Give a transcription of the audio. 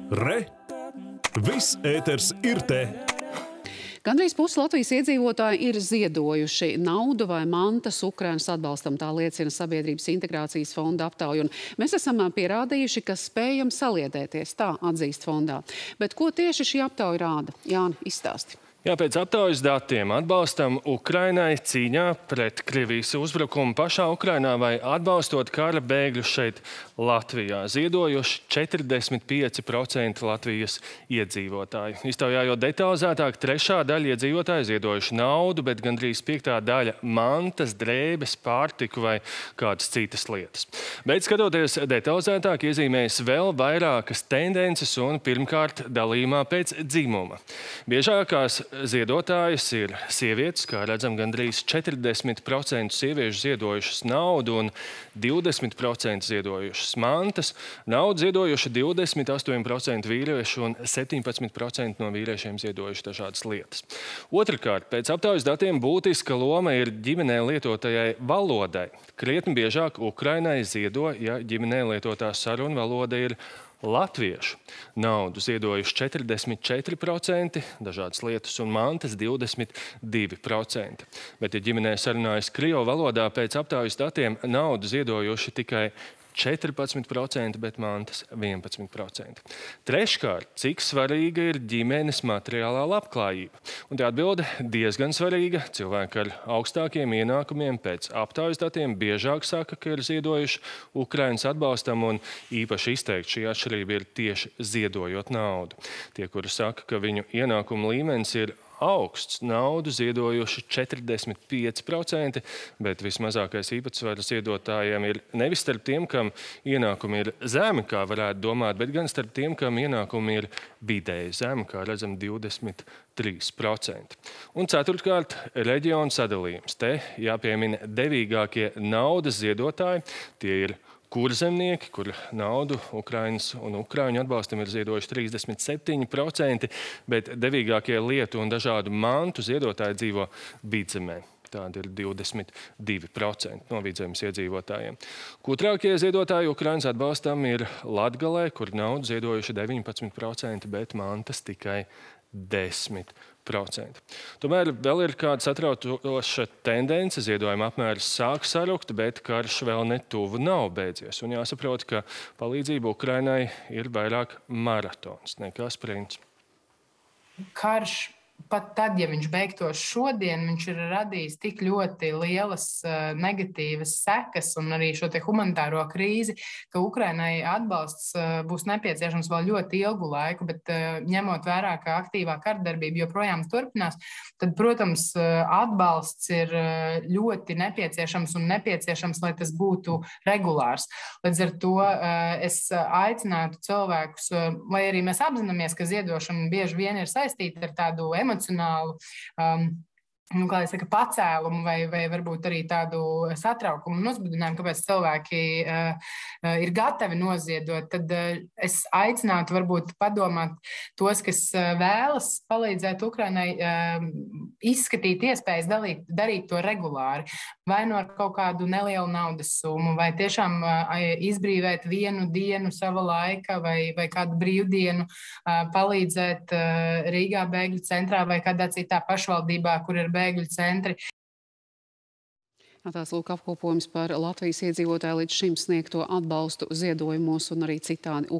Re! Viss ēters ir te! Gandrīz pusi Latvijas iedzīvotāji ir ziedojuši naudu vai mantas Ukrainas atbalstam, tā liecina Sabiedrības integrācijas fonda aptauja. Mēs esam pierādījuši, ka spējam saliedēties, tā atzīst fondā. Bet ko tieši šī aptauja rāda? Jāni, izstāsti. Jā, pēc aptaujas datiem atbalstam Ukrainai cīņā pret Krievijas uzbrukumu pašā Ukrainā vai atbalstot kara bēgļus šeit Latvijā. Ziedojuši 45% Latvijas iedzīvotāju. Iztaujājot detalizētāk, trešā daļa iedzīvotāju ziedojuši naudu, bet gandrīz piektā daļa mantas, drēbes, pārtiku vai kādas citas lietas. Bet skatoties detalizētāk, iezīmējas vēl vairākas tendences un pirmkārt dalījumā pēc dzimuma. Biežākās ziedotājas ir sievietes, kā redzam, gandrīz 40% sieviešu ziedojušas naudu un 20% ziedojušas mantas. Naudu ziedojuši 28% vīriešu un 17% no vīriešiem ziedojuši dažādas lietas. Otrakārt, pēc aptaujas datiem būtiska loma ir ģimenē lietotajai valodai. Krietni biežāk Ukrainai ziedo, ja ģimenē lietotā sarunu valoda ir latviešu. Naudu ziedojuši 44%, dažādas lietas un mantas 22%. Bet, ja ģimenē sarunājas krievu valodā, pēc aptaujas datiem naudu ziedojuši tikai 14%, bet mantas 11%. Treškārt, cik svarīga ir ģimenes materiālā labklājība? Un tā atbilde diezgan svarīga. Cilvēki ar augstākiem ienākumiem pēc aptaujas datiem biežāk saka, ka ir ziedojuši Ukrainas atbalstam, un īpaši izteikti šī atšķirība ir tieši ziedojot naudu. Tie, kuri saka, ka viņu ienākumu līmenis ir augsts, naudu ziedojuši 45%, bet vismazākais īpatsvars ziedotājiem ir nevis starp tiem, kam ienākumi ir zemi, kā varētu domāt, bet gan starp tiem, kam ienākumi ir vidēji zemi, kā redzam 23%. Un ceturtkārt, reģionu sadalījums. Te jāpiemina devīgākie naudas ziedotāji. Tie ir kurzemnieki, kur naudu Ukrainas un Ukraiņu atbalstam ir ziedojuši 37%, bet devīgākie lietu un dažādu mantu ziedotāji dzīvo vidzemē. Tāda ir 22% no vidzemes iedzīvotājiem. Kutrākie ziedotāji Ukrainas atbalstam ir Latgalē, kur naudu ziedojuši 19%, bet mantas tikai 10%. Tomēr vēl ir kāda satraucoša tendence. Ziedojuma apmērs sāk sarukt, bet karš vēl netuvu nav beidzies. Un jāsaprot, ka palīdzība Ukrainai ir vairāk maratons nekā sprints. Karš, pat tad, ja viņš beigtos šodien, viņš ir radījis tik ļoti lielas negatīvas sekas un arī šo te humanitāro krīzi, ka Ukrainai atbalsts būs nepieciešams vēl ļoti ilgu laiku, bet ņemot vērā, ka aktīvā kardarbība joprojām turpinās, tad, protams, atbalsts ir ļoti nepieciešams un nepieciešams, lai tas būtu regulārs. Līdz ar to es aicinātu cilvēkus, lai arī mēs apzināmies, ka ziedošana bieži vien ir saistīta ar tādu emocionālu kā es saku, pacēlumu vai varbūt arī tādu satraukumu un uzbudinājumu, kāpēc cilvēki ir gatavi noziedot, tad es aicinātu varbūt padomāt tos, kas vēlas palīdzēt Ukrainai, izskatīt iespējas darīt to regulāri, vai no ar kaut kādu nelielu naudas summu, vai tiešām izbrīvēt vienu dienu sava laika vai kādu brīvdienu, palīdzēt Rīgā bēgļu centrā vai kādā citā pašvaldībā, kur ir bēgļu centri. Tās lūk apkopojums par Latvijas iedzīvotāju līdz šim sniegto atbalstu ziedojumos un arī citādi